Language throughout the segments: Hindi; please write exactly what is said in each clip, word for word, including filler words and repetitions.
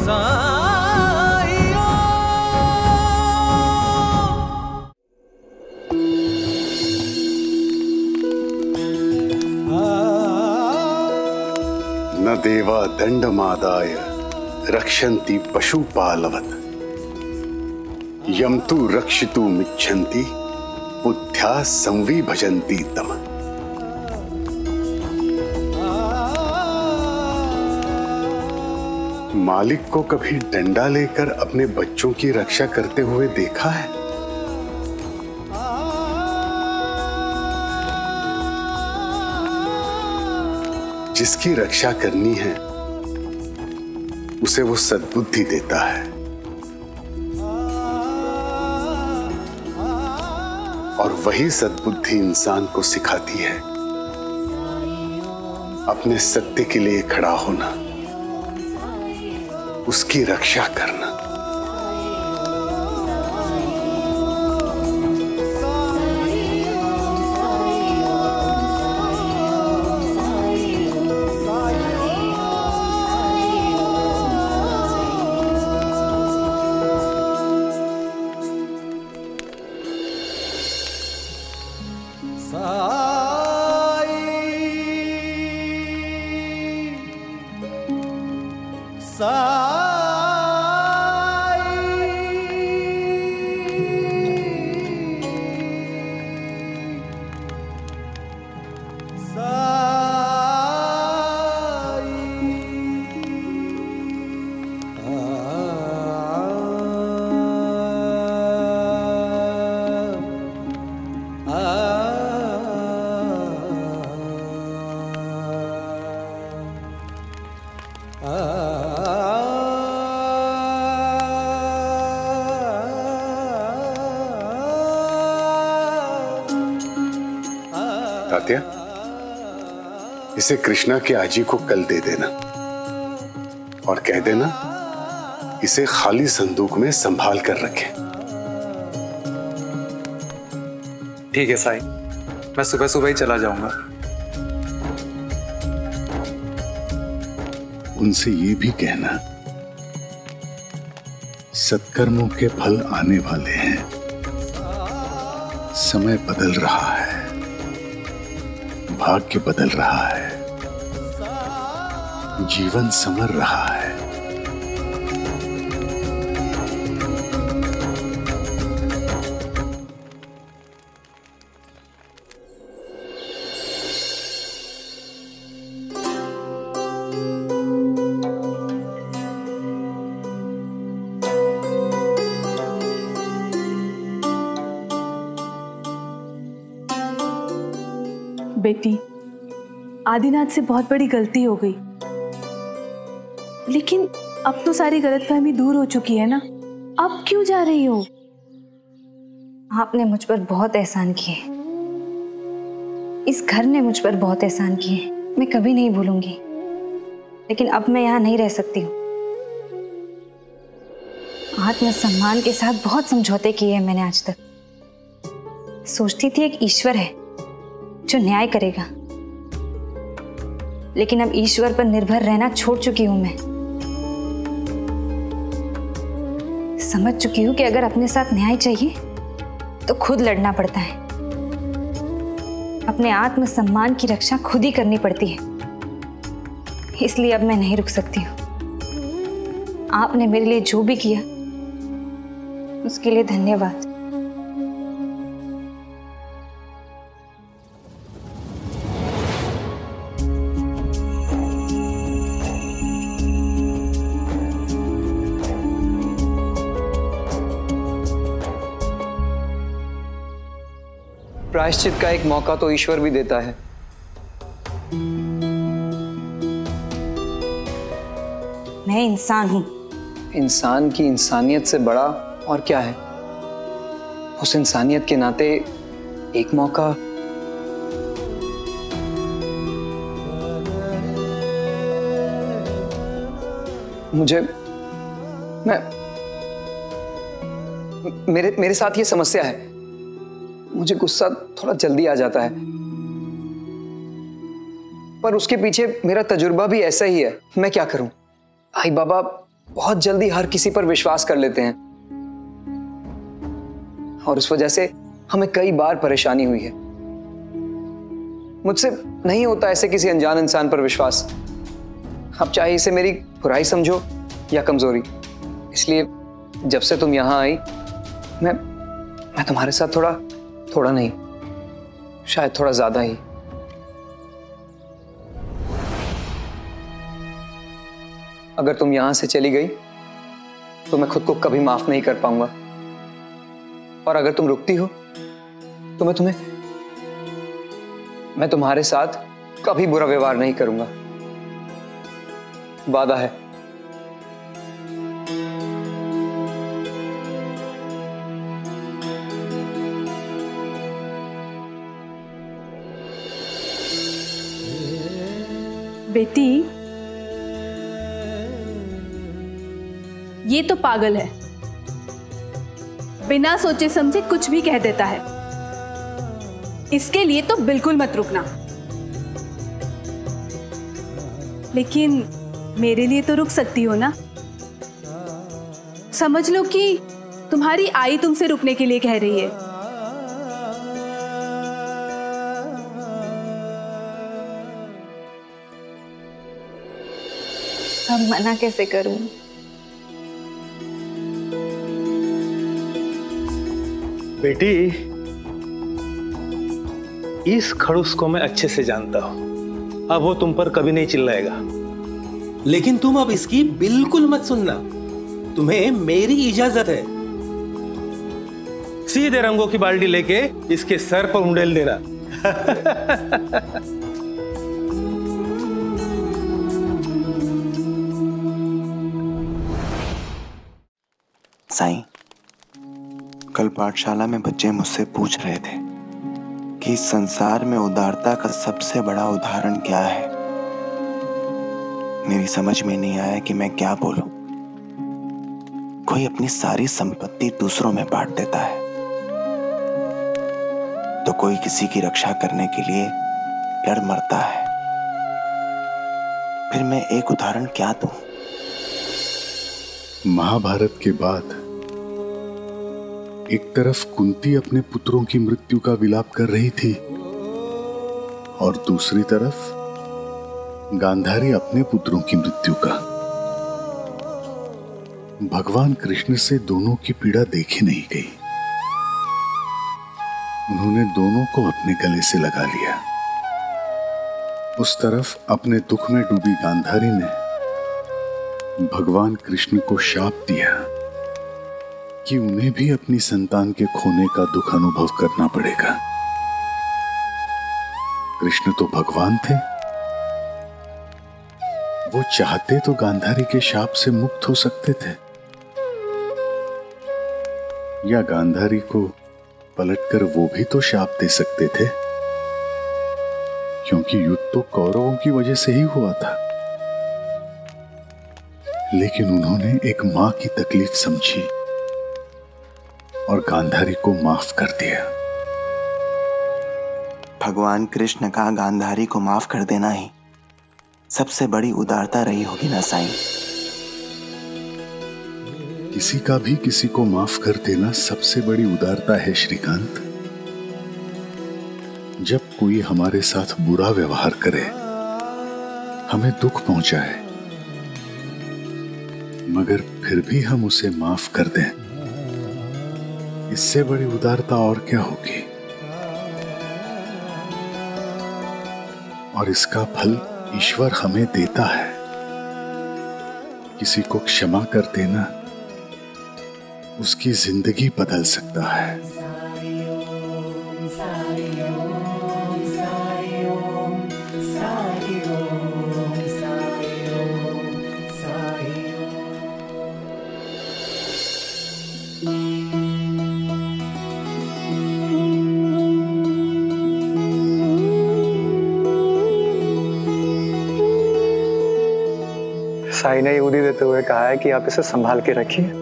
न देवा दंडमादाय रक्षन्ति पशुपालवत् यम तु रक्षितुमिच्छन्ति बुद्ध्या संविभजन्ति तम। मालिक को कभी डंडा लेकर अपने बच्चों की रक्षा करते हुए देखा है? जिसकी रक्षा करनी है उसे वो सद्बुद्धि देता है, और वही सद्बुद्धि इंसान को सिखाती है अपने सत्य के लिए खड़ा होना, उसकी रक्षा करना। तात्या, इसे कृष्णा के आजी को कल दे देना और कह देना इसे खाली संदूक में संभाल कर रखें। ठीक है साई, मैं सुबह सुबह ही चला जाऊंगा। उनसे ये भी कहना सत्कर्मों के फल आने वाले हैं, समय बदल रहा है, भाग्य बदल रहा है, जीवन संवर रहा है। बेटी, आदिनाथ से बहुत बड़ी गलती हो गई, लेकिन अब तो सारी गलतफहमी दूर हो चुकी है ना। अब क्यों जा रही हो? आपने मुझ पर बहुत एहसान किए, इस घर ने मुझ पर बहुत एहसान किए, मैं कभी नहीं भूलूंगी। लेकिन अब मैं यहाँ नहीं रह सकती हूँ। आत्मसम्मान के साथ बहुत समझौते किए हैं मैंने आज तक। सोचती थी एक ईश्वर है जो न्याय करेगा, लेकिन अब ईश्वर पर निर्भर रहना छोड़ चुकी हूं मैं। समझ चुकी हूं कि अगर अपने साथ न्याय चाहिए तो खुद लड़ना पड़ता है, अपने आत्मसम्मान की रक्षा खुद ही करनी पड़ती है। इसलिए अब मैं नहीं रुक सकती हूं। आपने मेरे लिए जो भी किया उसके लिए धन्यवाद। प्रायश्चित का एक मौका तो ईश्वर भी देता है। मैं इंसान हूं। इंसान की इंसानियत से बड़ा और क्या है? उस इंसानियत के नाते एक मौका। मुझे मैं मेरे मेरे साथ ये समस्या है, मुझे गुस्सा थोड़ा जल्दी आ जाता है, पर उसके पीछे मेरा तजुर्बा भी ऐसा ही है। मैं क्या करूं? आई बाबा बहुत जल्दी हर किसी पर विश्वास कर लेते हैं और उस वजह से हमें कई बार परेशानी हुई है। मुझसे नहीं होता ऐसे किसी अनजान इंसान पर विश्वास, अब चाहे इसे मेरी बुराई समझो या कमजोरी। इसलिए जब से तुम यहां आई मैं मैं तुम्हारे साथ थोड़ा थोड़ा नहीं, शायद थोड़ा ज्यादा ही। अगर तुम यहां से चली गई तो मैं खुद को कभी माफ नहीं कर पाऊंगा, और अगर तुम रुकती हो तो मैं तुम्हें मैं तुम्हारे साथ कभी बुरा व्यवहार नहीं करूंगा, वादा है। बेटी, ये तो पागल है, बिना सोचे समझे कुछ भी कह देता है। इसके लिए तो बिल्कुल मत रुकना। लेकिन मेरे लिए तो रुक सकती हो ना? समझ लो कि तुम्हारी आई तुमसे रुकने के लिए कह रही है। अब मना कैसे करूं? बेटी, इस खड़ूस को मैं अच्छे से जानता हूं, अब वो तुम पर कभी नहीं चिल्लाएगा। लेकिन तुम अब इसकी बिल्कुल मत सुनना, तुम्हें मेरी इजाजत है। सीधे रंगों की बाल्टी लेके इसके सर पर उंडेल देना। साईं, कल पाठशाला में बच्चे मुझसे पूछ रहे थे कि इस संसार में उदारता का सबसे बड़ा उदाहरण क्या है। मेरी समझ में नहीं आया कि मैं क्या बोलूं। कोई अपनी सारी संपत्ति दूसरों में बांट देता है, तो कोई किसी की रक्षा करने के लिए लड़ मरता है। फिर मैं एक उदाहरण क्या दूं? महाभारत के बाद एक तरफ कुंती अपने पुत्रों की मृत्यु का विलाप कर रही थी और दूसरी तरफ गांधारी अपने पुत्रों की मृत्यु का। भगवान कृष्ण से दोनों की पीड़ा देखी नहीं गई। उन्होंने दोनों को अपने गले से लगा लिया। उस तरफ अपने दुख में डूबी गांधारी ने भगवान कृष्ण को शाप दिया कि उन्हें भी अपनी संतान के खोने का दुख अनुभव करना पड़ेगा। कृष्ण तो भगवान थे, वो चाहते तो गांधारी के शाप से मुक्त हो सकते थे, या गांधारी को पलटकर वो भी तो शाप दे सकते थे, क्योंकि युद्ध तो कौरवों की वजह से ही हुआ था। लेकिन उन्होंने एक मां की तकलीफ समझी और गांधारी को माफ कर दिया। भगवान कृष्ण का गांधारी को माफ कर देना ही सबसे बड़ी उदारता रही होगी ना साईं? किसी का भी किसी को माफ कर देना सबसे बड़ी उदारता है श्रीकांत। जब कोई हमारे साथ बुरा व्यवहार करे, हमें दुख पहुंचाए, मगर फिर भी हम उसे माफ कर दें, इससे बड़ी उदारता और क्या होगी? और इसका फल ईश्वर हमें देता है। किसी को क्षमा कर देना उसकी जिंदगी बदल सकता है। साई ने यूदी देते हुए कहा है कि आप इसे संभाल के रखिए।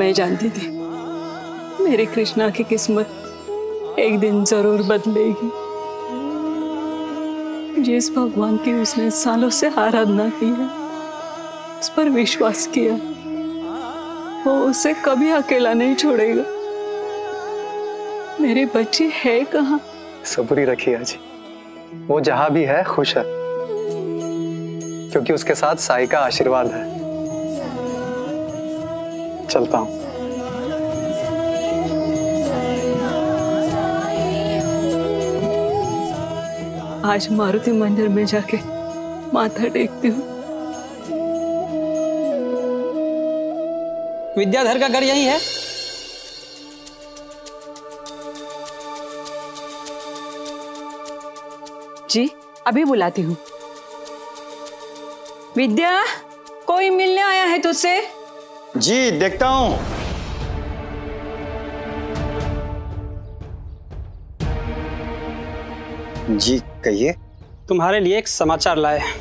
मैं जानती थी मेरे कृष्णा की किस्मत एक दिन जरूर बदलेगी। जिस भगवान की उसने सालों से आराधना की है, उस पर विश्वास किया, वो उसे कभी अकेला नहीं छोड़ेगा। मेरी बच्ची है कहाँ? सब्र रखिए अजी, वो जहां भी है खुश है, क्योंकि उसके साथ साई का आशीर्वाद है। चलता हूं। आज मारुति मंदिर में जाके माथा टेकती हूँ। विद्याधर का घर यही है? जी, अभी बुलाती हूँ। विद्या, कोई मिलने आया है तुझसे? जी, देखता हूँ। जी कहिए। तुम्हारे लिए एक समाचार लाए हैं।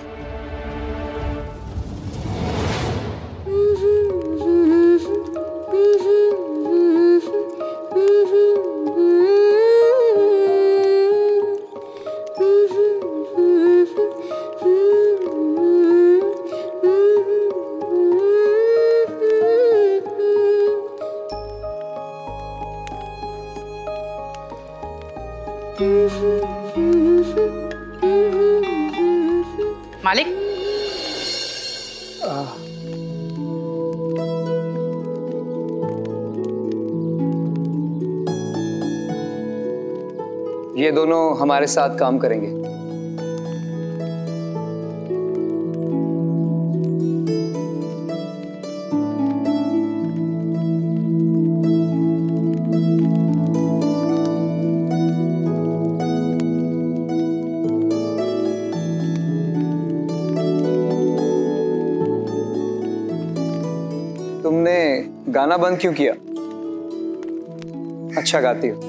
मालिक, ये दोनों हमारे साथ काम करेंगे। तुमने गाना बंद क्यों किया? अच्छा गाती हो।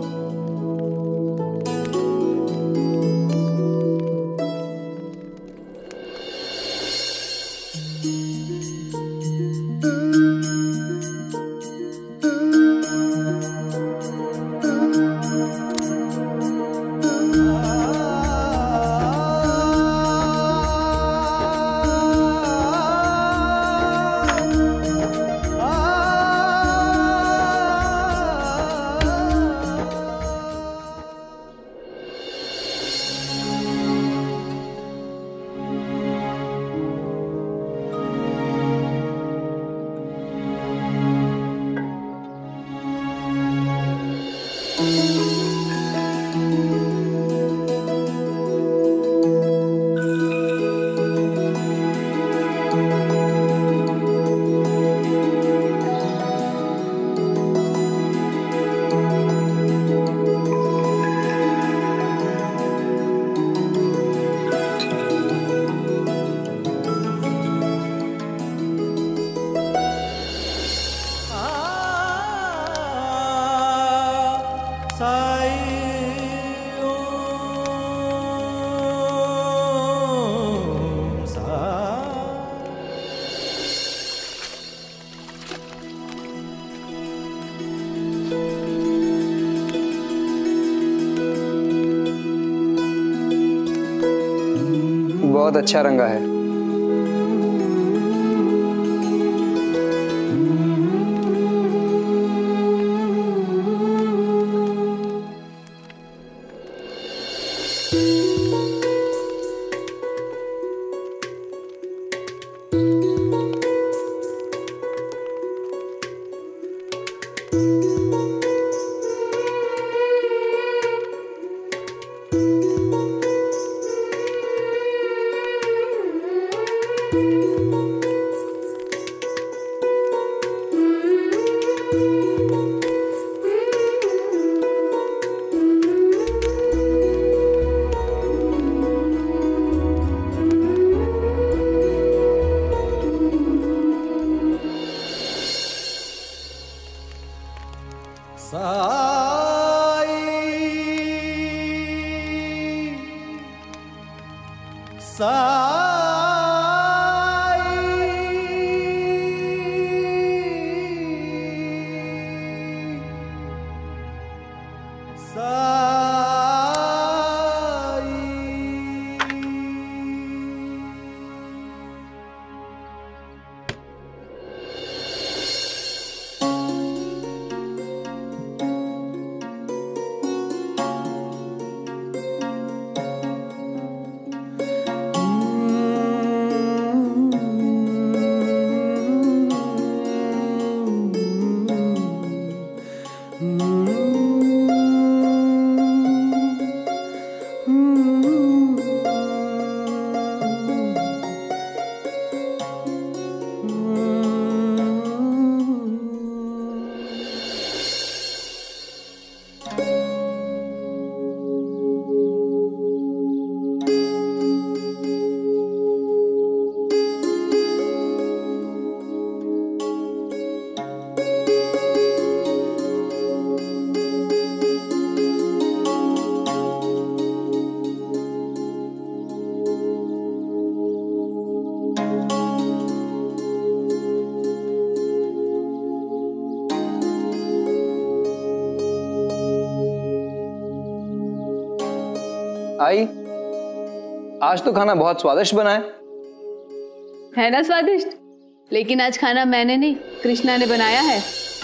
बहुत अच्छा रंगा है। साई। आई, आज तो खाना बहुत स्वादिष्ट बना है। है ना स्वादिष्ट, लेकिन आज खाना मैंने नहीं, कृष्णा ने बनाया है।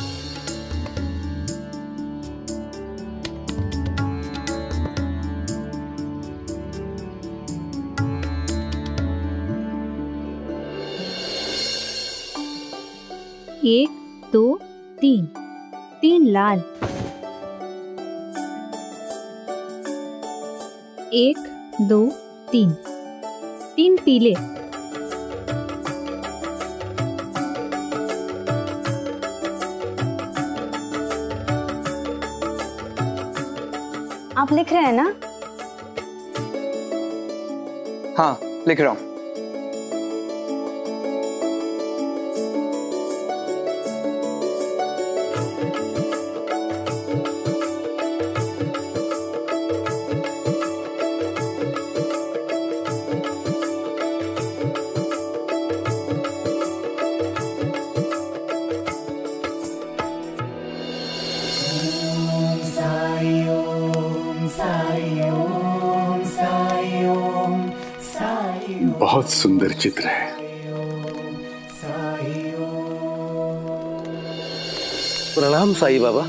एक दो तीन, तीन लाल, एक दो तीन, तीन पीले, आप लिख रहे हैं ना? हाँ, लिख रहा हूं। बहुत सुंदर चित्र है। प्रणाम साई बाबा।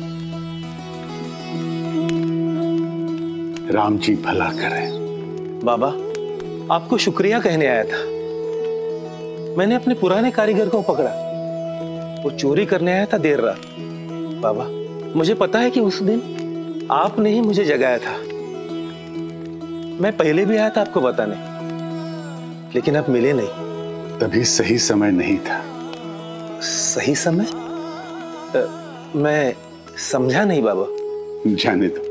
राम जी भला करें। बाबा, आपको शुक्रिया कहने आया था। मैंने अपने पुराने कारीगर को पकड़ा, वो चोरी करने आया था देर रात। बाबा, मुझे पता है कि उस दिन आपने ही मुझे जगाया था। मैं पहले भी आया था आपको बताने, लेकिन आप मिले नहीं। तभी सही समय नहीं था। सही समय? आ, मैं समझा नहीं बाबा। जाने दो।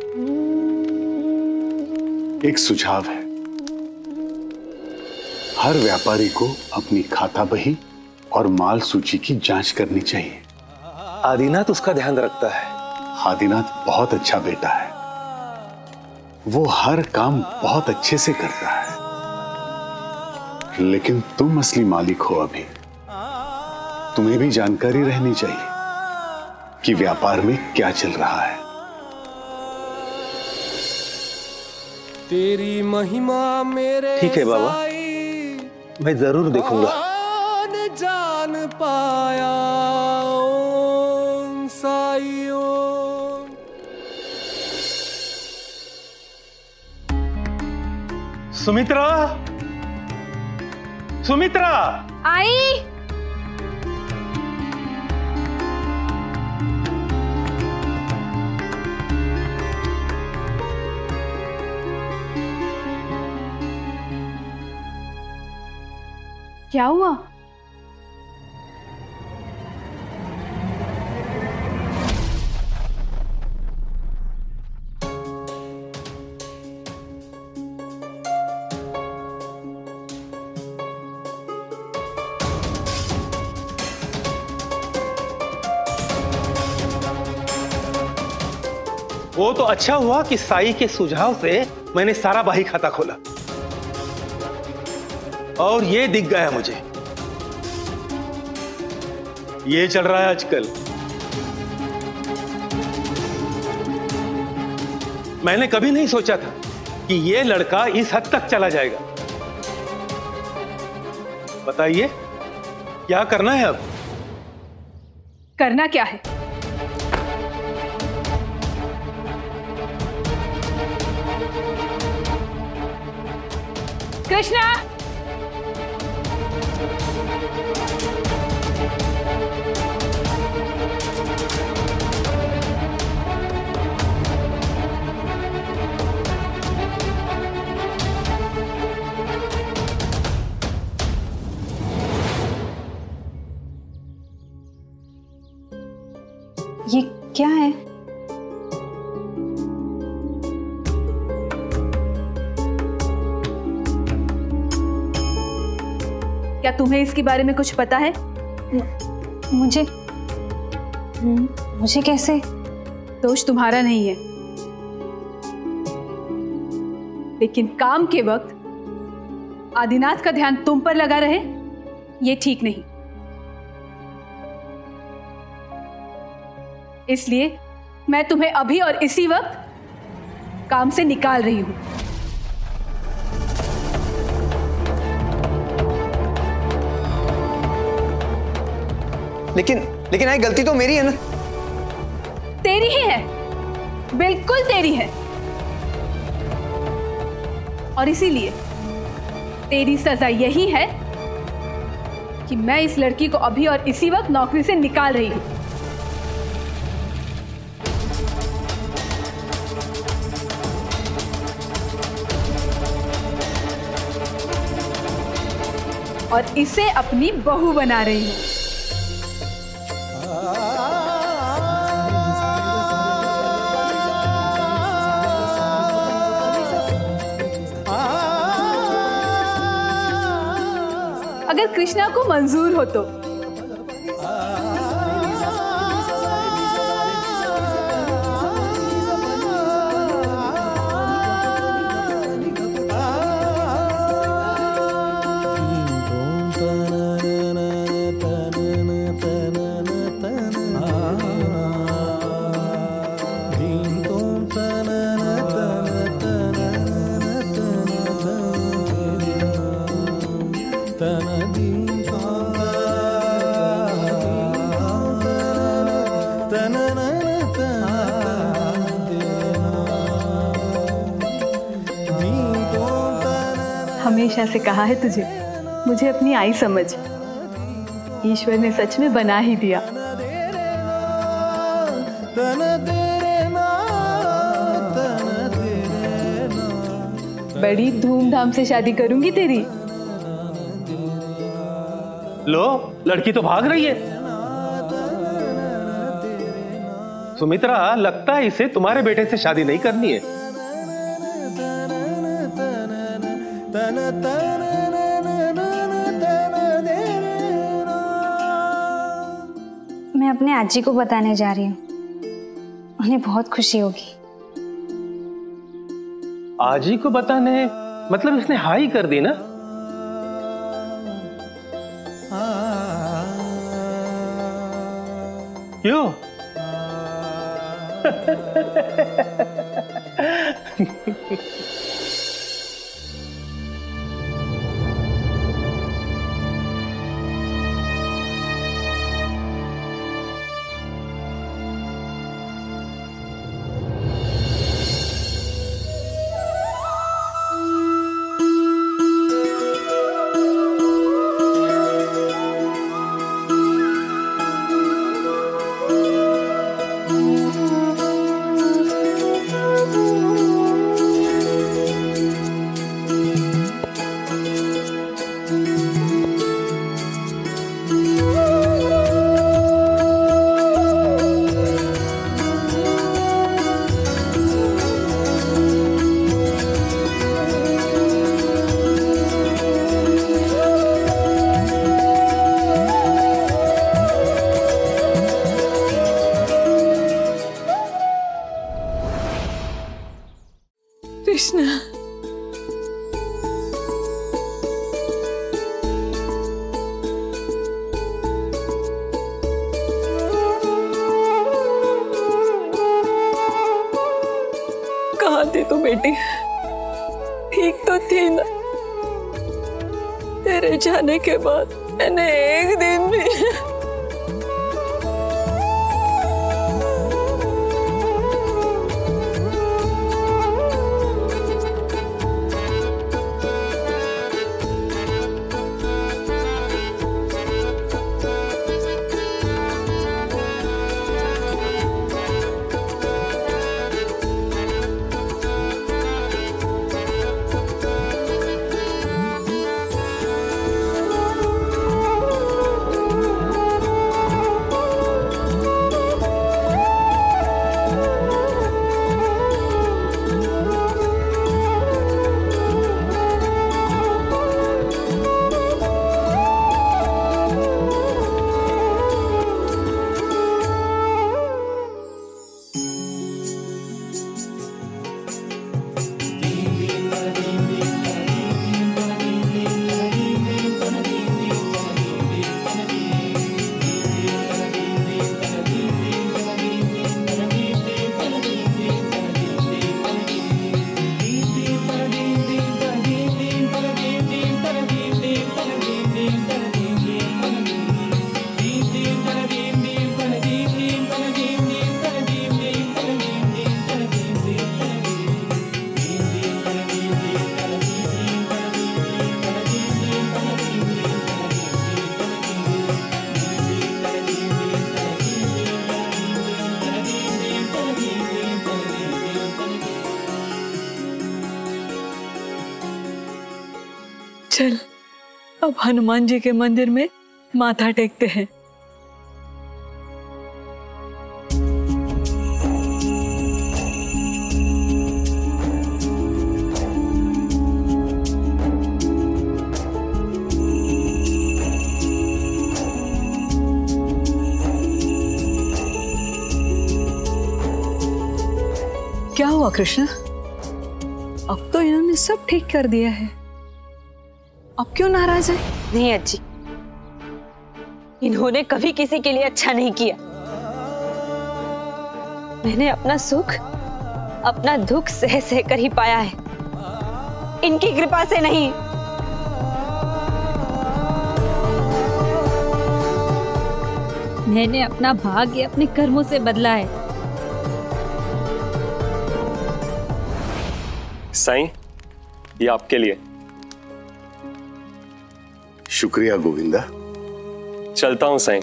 एक सुझाव है, हर व्यापारी को अपनी खाता बही और माल सूची की जांच करनी चाहिए। आदिनाथ उसका ध्यान रखता है। आदिनाथ बहुत अच्छा बेटा है, वो हर काम बहुत अच्छे से करता है। लेकिन तुम असली मालिक हो अभी, तुम्हें भी जानकारी रहनी चाहिए कि व्यापार में क्या चल रहा है। तेरी महिमा मेरे ठीक है बाबा, मैं जरूर देखूंगा। जान पाया ओम साई ओम। सुमित्रा, सुमित्रा आई। क्या हुआ? वो तो अच्छा हुआ कि साई के सुझाव से मैंने सारा बाही खाता खोला और ये दिख गया मुझे। ये चल रहा है आजकल। मैंने कभी नहीं सोचा था कि ये लड़का इस हद तक चला जाएगा। बताइए क्या करना है अब? करना क्या है? कृष्णा, ये क्या है? क्या तुम्हें इसके बारे में कुछ पता है? मुझे मुझे कैसे? दोष तुम्हारा नहीं है, लेकिन काम के वक्त आदिनाथ का ध्यान तुम पर लगा रहे, ये ठीक नहीं। इसलिए मैं तुम्हें अभी और इसी वक्त काम से निकाल रही हूं। लेकिन लेकिन आई गलती तो मेरी है ना। तेरी ही है, बिल्कुल तेरी है। और इसीलिए तेरी सजा यही है कि मैं इस लड़की को अभी और इसी वक्त नौकरी से निकाल रही हूं। और इसे अपनी बहू बना रही हूं। अगर कृष्णा को मंजूर हो तो। हमेशा से कहा है तुझे, मुझे अपनी आई समझ। ईश्वर ने सच में बना ही दिया। बड़ी धूमधाम से शादी करूंगी तेरी। लो, लड़की तो भाग रही है। सुमित्रा, लगता है इसे तुम्हारे बेटे से शादी नहीं करनी है। मैं अपने आजी को बताने जा रही हूँ, उन्हें बहुत खुशी होगी। आजी को बताने मतलब इसने हाई कर दी ना? क्यों? थी तू बेटी? ठीक तो थी ना? तेरे जाने के बाद मैंने एक दिन भी चल अब हनुमान जी के मंदिर में माथा टेकते हैं। क्या हुआ कृष्ण? अब तो इन्होंने सब ठीक कर दिया है, अब क्यों नाराज है? नहीं अज्जी, इन्होंने कभी किसी के लिए अच्छा नहीं किया। मैंने अपना सुख, अपना दुख सह सह कर ही पाया है, इनकी कृपा से नहीं। मैंने अपना भाग्य अपने कर्मों से बदला है। साईं, ये आपके लिए। शुक्रिया गोविंदा। चलता हूं साईं।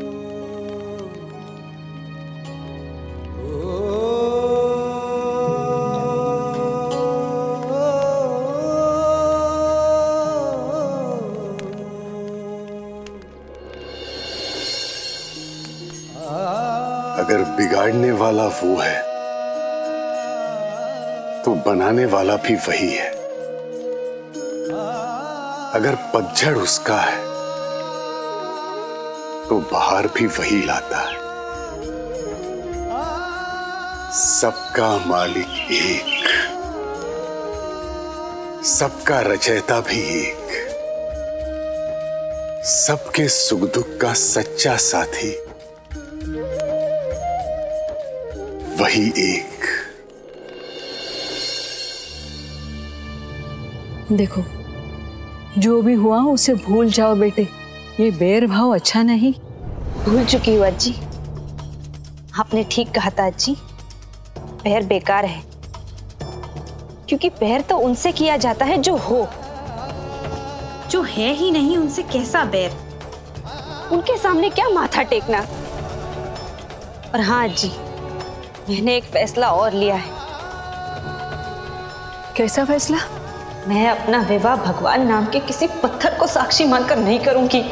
अगर बिगाड़ने वाला वो है तो बनाने वाला भी वही है। अगर पतझड़ उसका है तो बाहर भी वही लाता है। सबका मालिक एक, सबका रचयिता भी एक, सबके सुख दुख का सच्चा साथी वही एक। देखो, जो भी हुआ उसे भूल जाओ बेटे, ये बैर भाव अच्छा नहीं। भूल चुकी हूँ अज्जी, आपने ठीक कहा था अज्जी, बैर बेकार है, क्योंकि बैर तो उनसे किया जाता है जो हो, जो है ही नहीं उनसे कैसा बैर। उनके सामने क्या माथा टेकना। और हाँ अज्जी, मैंने एक फैसला और लिया है। कैसा फैसला? मैं अपना विवाह भगवान नाम के किसी पत्थर को साक्षी मानकर नहीं करूंगी।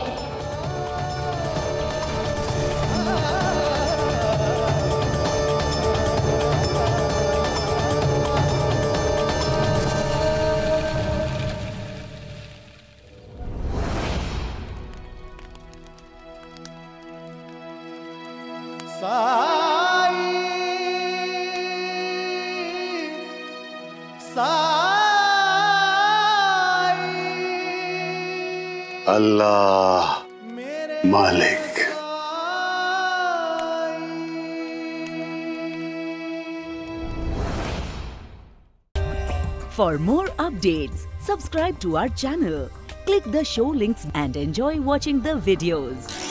साई अल्लाह मालिक। For more updates, subscribe to our channel, click the show links and enjoy watching the videos.